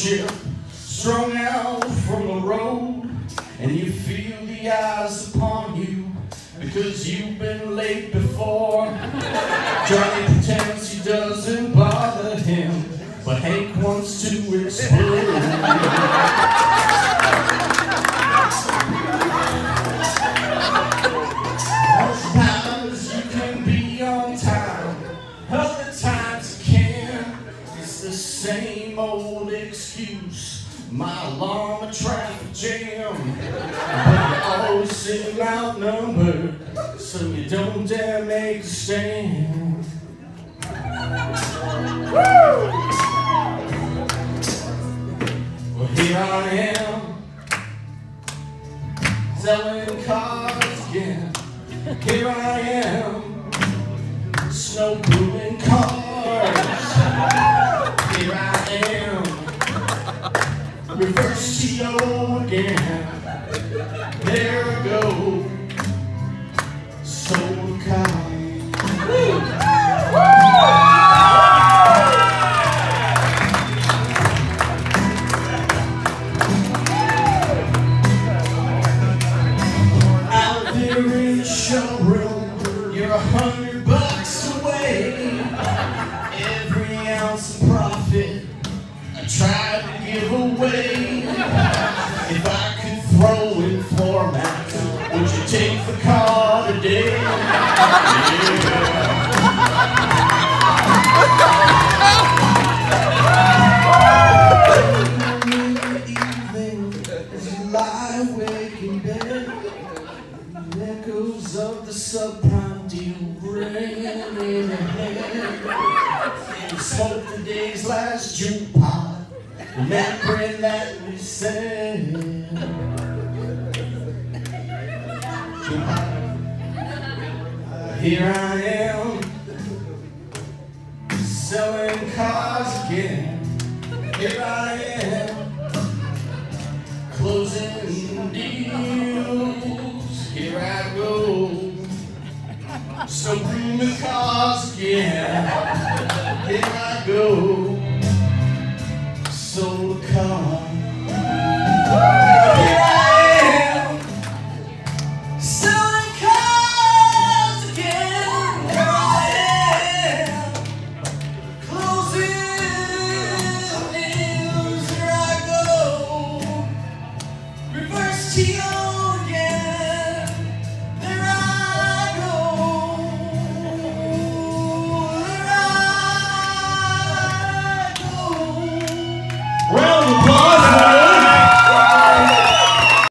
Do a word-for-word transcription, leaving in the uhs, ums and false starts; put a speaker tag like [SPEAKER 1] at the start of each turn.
[SPEAKER 1] ship strung out from the road, and you feel the eyes upon you because you've been late before. Johnny pretends he doesn't bother him, but Hank wants to explode. Sometimes you can be on time, other times you can't. It's the same old excuse. My alarm, a traffic jam, but you always seem outnumbered, so you don't dare make a stand. Woo! Well, here I am, selling cars again. Here I am, snow pulling cars. Here I am, reverse T O again. There I go, sold cars. Out there in the showroom, you're a hundred bucks away. Every ounce of profit I tried to give away. If I could throw in floor mats, would you take the car today? Yeah. In the evening, as you lie awake in bed, the echoes of the subprime deal ringing in your head. You smoke the day's last June pot, remembering that we said. Here I am, selling cars again. Here I am, closing deals. Here I go, so grooming cars again. Here I go, sold cars.